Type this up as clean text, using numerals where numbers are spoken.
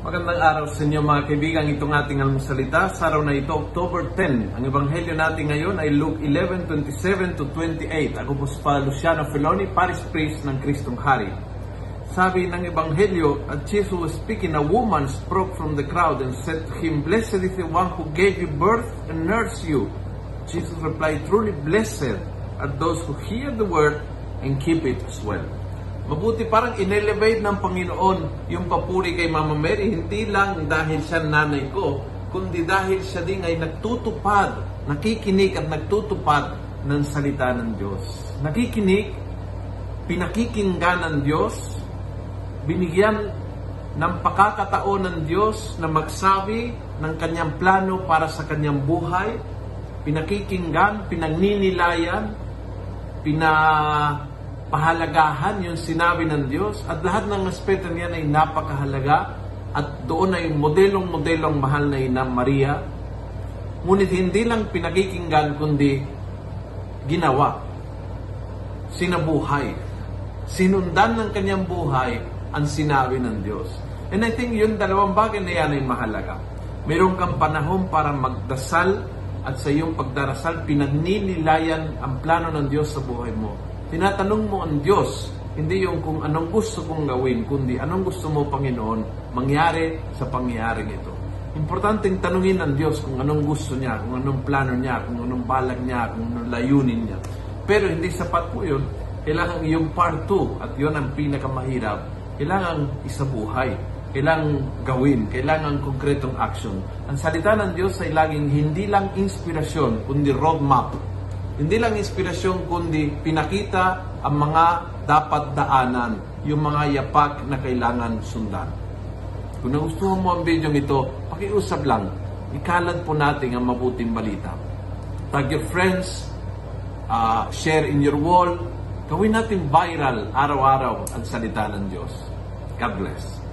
Magandang araw sa inyo mga kaibigan. Itong ating almusalita sa araw na ito, October 10. Ang ebanghelyo natin ngayon ay Luke 11:27 to 28. Ako po si Luciano Feloni, Parish Priest ng Kristong Hari. Sabi ng ebanghelyo, at Jesus was speaking, a woman spoke from the crowd and said to him, "Blessed is the one who gave you birth and nursed you." Jesus replied, "Truly blessed are those who hear the word and keep it as well." Mabuti, parang inelevate ng Panginoon yung papuri kay Mama Mary, hindi lang dahil siya nanay ko, kundi dahil siya din ay nagtutupad, nakikinig at nagtutupad ng salita ng Diyos. Nakikinig, pinakikinggan ng Diyos, binigyan ng pakakataon ng Diyos na magsabi ng kanyang plano para sa kanyang buhay, pinakikinggan, pinagninilayan, pahalagahan yung sinabi ng Diyos, at lahat ng aspeto niyan ay napakahalaga, at doon ay modelong-modelong mahal na Ina Maria. Ngunit hindi lang pinakikinggan kundi ginawa, sinabuhay, sinundan ng kanyang buhay ang sinabi ng Diyos. And I think yung dalawang bagay na yan ay mahalaga. Mayroon kang panahon para magdasal, at sa iyong pagdarasal pinagninilayan ang plano ng Diyos sa buhay mo. Tinatanong mo ang Diyos, hindi yung kung anong gusto kong gawin, kundi anong gusto mo, Panginoon, mangyari sa pangyayaring ito. Importanteng tanungin ng Diyos kung anong gusto niya, kung anong plano niya, kung anong balak niya, kung anong layunin niya. Pero hindi sapat po yun. Kailangan yung part 2, at yun ang pinakamahirap. Kailangan isabuhay, kailangan gawin, kailangan konkretong action. Ang salita ng Diyos ay laging hindi lang inspirasyon, kundi roadmap. Hindi lang inspirasyon, kundi pinakita ang mga dapat daanan, yung mga yapak na kailangan sundan. Kung nagustuhan mo ang video ito, pakiusap lang, ikalat po natin ang mabuting balita. Tag your friends, share in your wall, gawin natin viral araw-araw ang salita ng Diyos. God bless.